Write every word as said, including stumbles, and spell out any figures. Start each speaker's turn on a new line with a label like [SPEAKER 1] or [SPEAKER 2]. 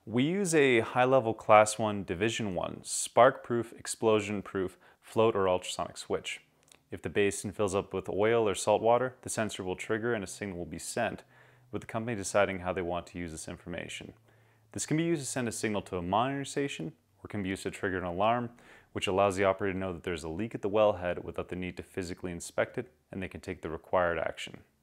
[SPEAKER 1] We use a high-level Class one Division one spark-proof, explosion-proof float or ultrasonic switch. If the basin fills up with oil or salt water, the sensor will trigger and a signal will be sent, with the company deciding how they want to use this information. This can be used to send a signal to a monitoring station, or can be used to trigger an alarm, which allows the operator to know that there's a leak at the wellhead without the need to physically inspect it, and they can take the required action.